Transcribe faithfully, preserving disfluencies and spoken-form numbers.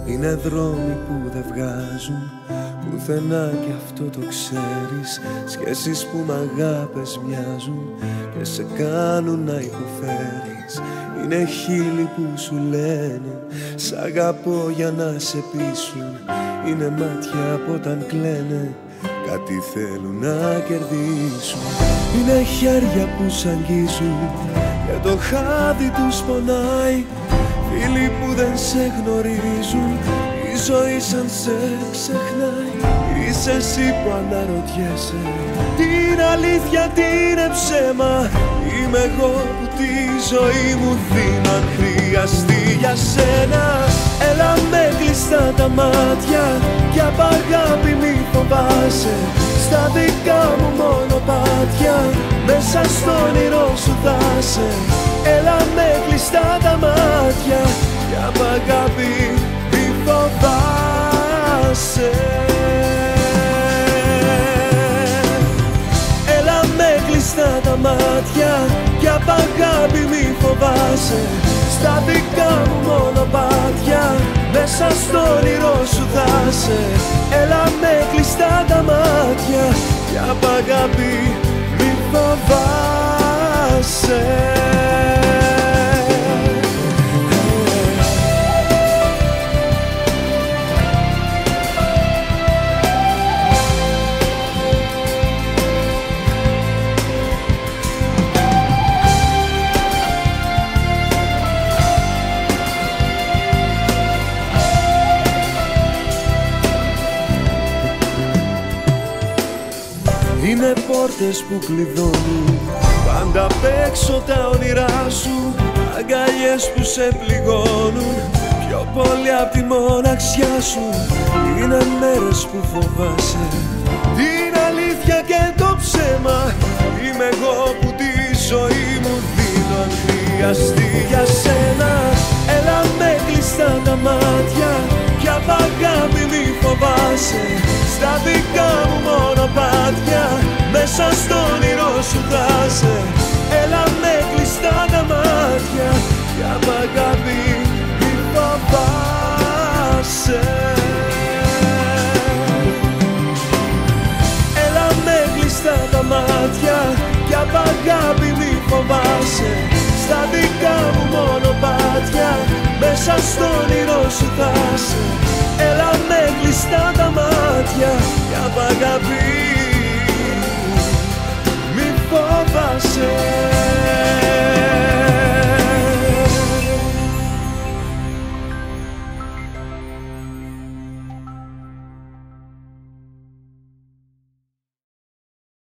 Είναι δρόμοι που δεν βγάζουν πουθενά κι αυτό το ξέρεις. Σχέσεις που μ' αγάπες μοιάζουν και σε κάνουν να υποφέρεις. Είναι χείλη που σου λένε σ' αγαπώ για να σε πείσουν. Είναι μάτια που όταν κλαίνε κάτι θέλουν να κερδίσουν. Είναι χέρια που σ' αγγίζουν και το χάδι τους πονάει. Φίλοι που δεν σε γνωρίζουν, η ζωή σαν σε ξεχνάει. Είσαι εσύ που αναρωτιέσαι την αλήθεια, τι είναι ψέμα. Είμαι εγώ που τη ζωή μου δίνω αν χρειαστεί για σένα. Έλα με κλειστά τα μάτια κι απ' αγάπη μη φοβάσαι. Στα δικά μου μονοπάτια μέσα στο όνειρό σου θα σε. Έλα με κλειστά τα μάτια κι απ' αγάπη μη φοβάσαι. Έλα με κλειστά τα μάτια κι απ' αγάπη μη φοβάσαι. Στα δικά μου μονοπάτια μέσα στο όνειρό σου θα σε. Έλα με κλειστά τα μάτια κι απ' αγάπη μη φοβάσαι. Είναι πόρτες που κλειδώνουν πάντα απ' έξω τα όνειρά σου. Αγκαλιές που σε πληγώνουν πιο πολύ απ' τη μοναξιά σου. Είναι μέρες που φοβάσαι την αλήθεια και το ψέμα. Είμαι εγώ που τη ζωή μου δίνω αν χρειαστεί για σένα. Έλα με κλειστά τα μάτια κι απ' αγάπη μη φοβάσαι. Στα δικά μου μονοπάτια μέσα στο όνειρό σου θα σε. Έλα με κλειστά τα μάτια κι απ' αγάπη μη φοβάσαι. Έλα με κλειστά τα μάτια κι απ' αγάπη μη φοβάσαι. Στα δικά μου μονοπάτια μέσα στο όνειρό σου θα σε. Έλα με κλειστά τα μάτια κι απ' αγάπη